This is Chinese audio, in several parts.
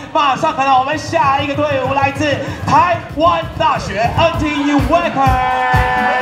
马上看到我们下一个队伍来自台湾大学 NTU WAACKERS。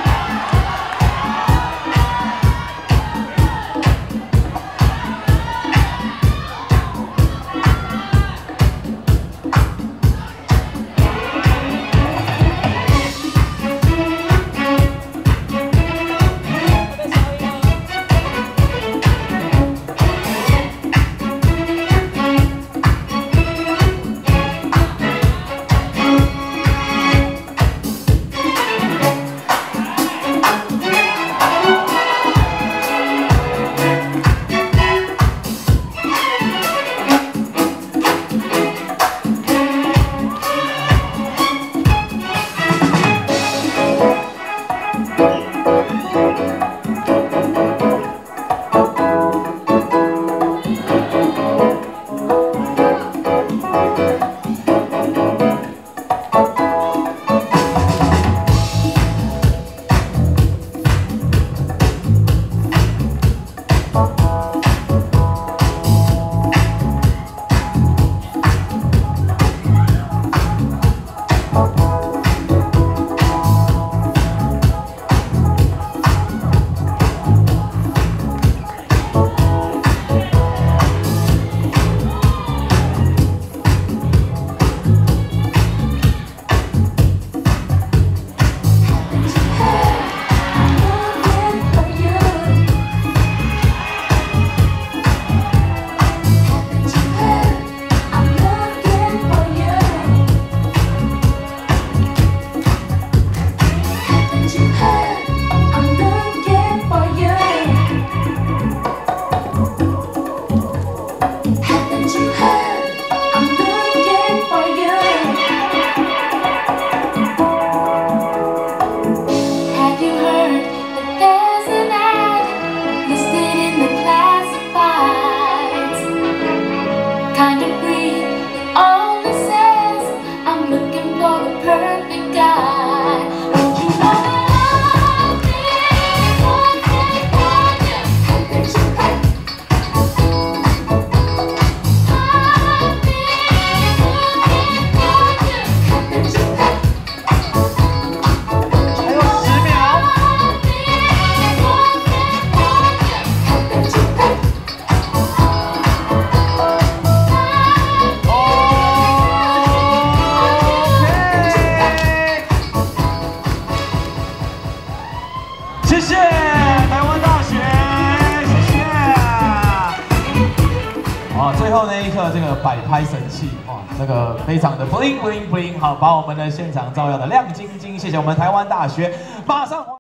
谢谢台湾大学，谢谢。好，最后那一刻这个摆拍神器，哇，这个非常的 bling bling bling， 好，把我们的现场照耀的亮晶晶。谢谢我们台湾大学，马上。